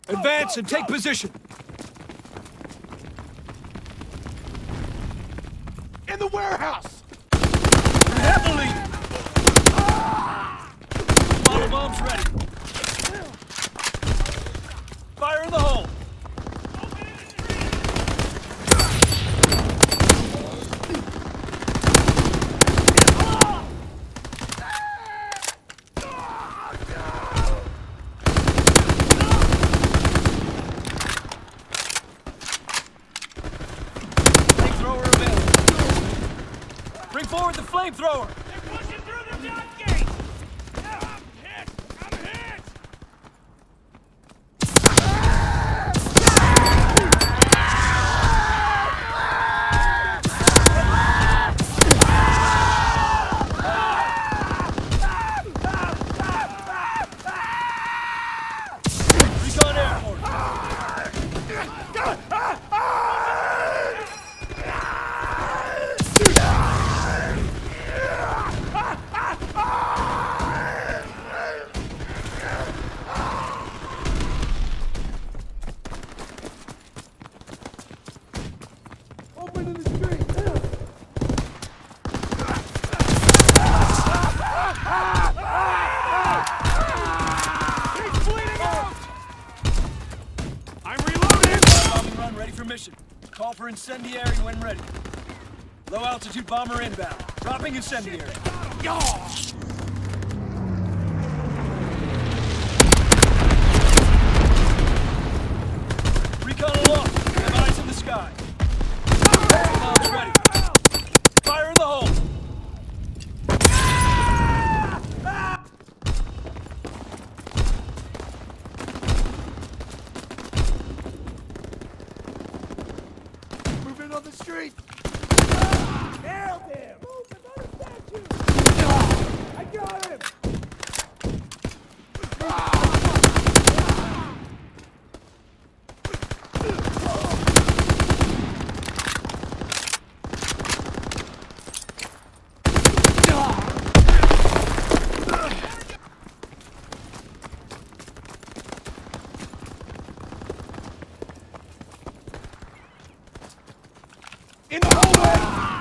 Advance and take position. In the warehouse! Heavily! Model bombs ready. Fire in the hole. Flamethrower available. Bring forward the flamethrower. They're pushing through the dock gate! I'm hit! I'm hit! Recon Air Force. Open in the street! He's bleeding out! I'm reloading! Bombing run ready for mission. Call for incendiary when ready. Low altitude bomber inbound. Dropping incendiary. Recon aloft. Have eyes in the sky. Bombs ready. Fire in the hole. Moving on the street! Nailed him! Move another statue! I got him! In the hallway!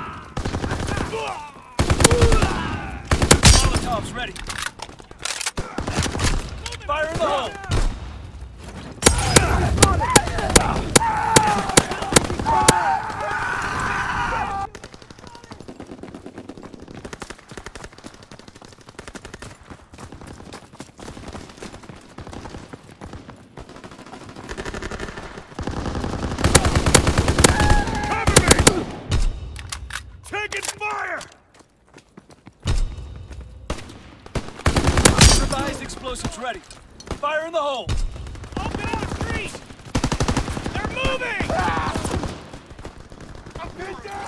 Molotovs ready. Fire in the hole. Taking fire! Revised explosives ready. Fire in the hole. Open on the street! They're moving! I'm pinned down!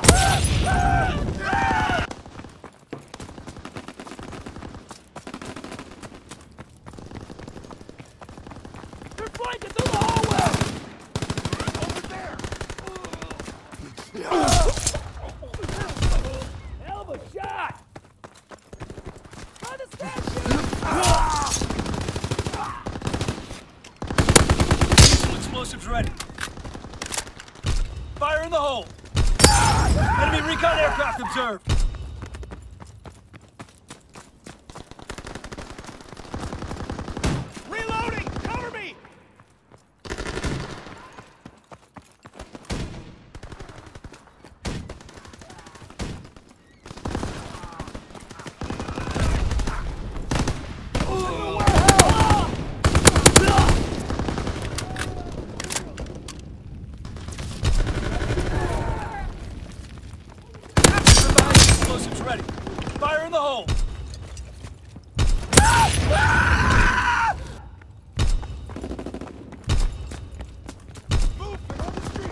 They're flanking through the hallway! Over there! Hell of a shot! By the statue! Diesel explosives ready. Fire in the hole. Enemy recon aircraft observed. Reloading! Cover me! Revised explosives ready. Fire in the hole. Movement on the street!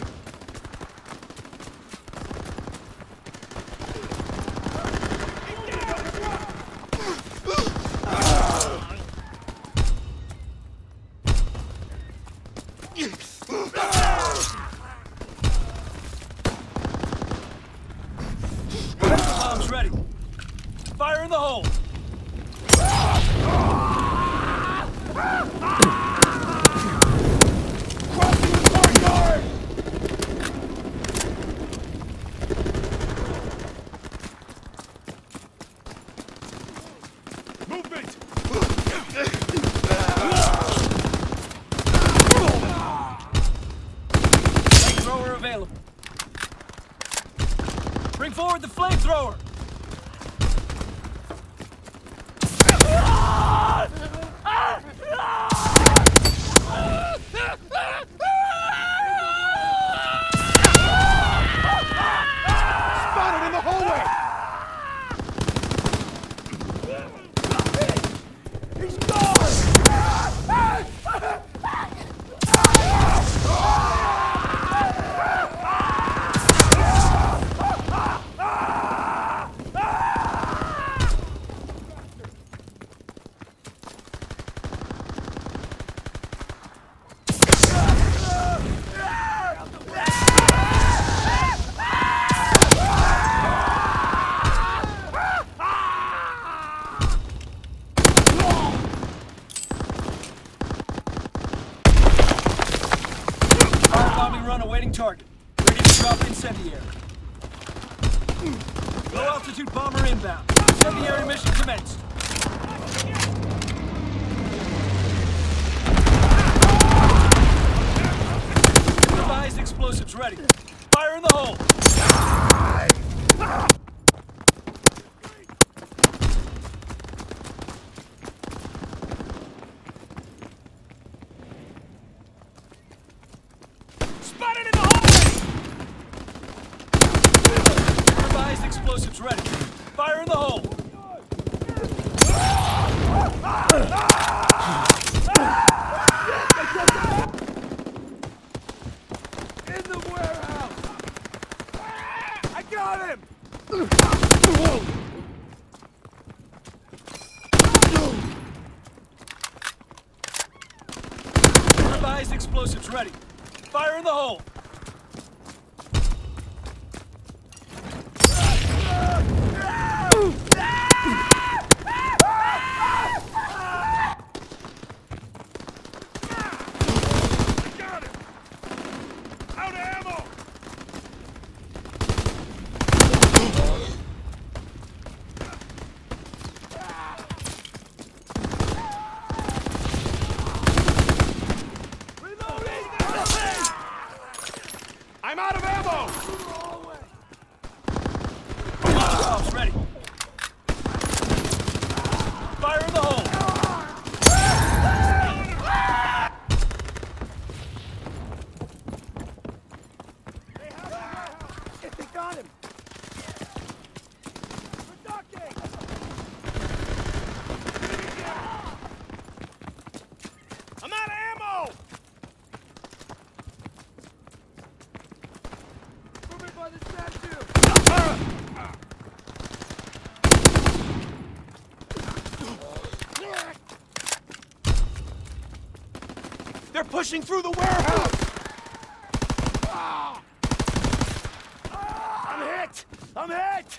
Bombs ready. Fire in the hole. toward the flamethrower! Spotted in the hallway! He's gone! Firebombing run awaiting target. Ready to drop incendiary. Low altitude bomber inbound. Incendiary mission commenced. Improvised explosives ready. Fire in the hole. Spotted in the hallway! Improvised explosives ready. Fire in the hole. In the warehouse! I got him! Improvised explosives ready. Fire in the hole. I got him! Out of ammo! Reloading! I'm out of ammo! Molotovs ready. Fire in the hole. They got him! We're ducking! I'm out of ammo! Moving by the statue! They're pushing through the warehouse! I'm hit! I'm hit!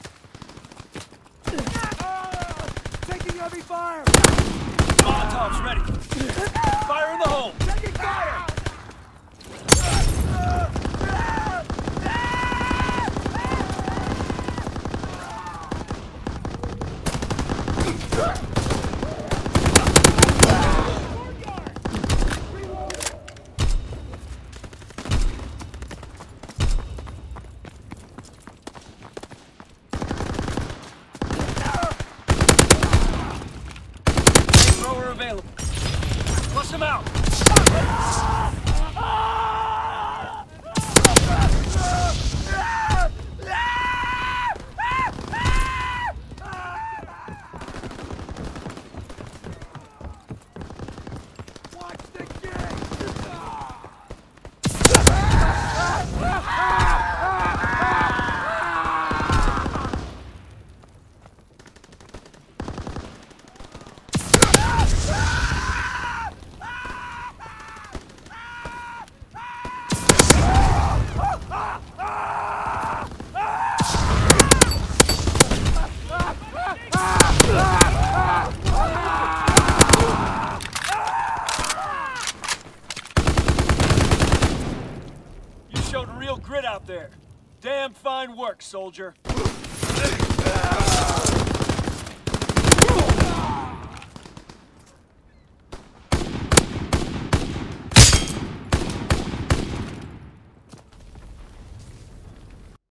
Taking heavy fire! Molotovs ready. Fire in the hole. Taking fire! Thrower available. Flush him out. Watch the gate! You showed real grit out there. Damn fine work, soldier.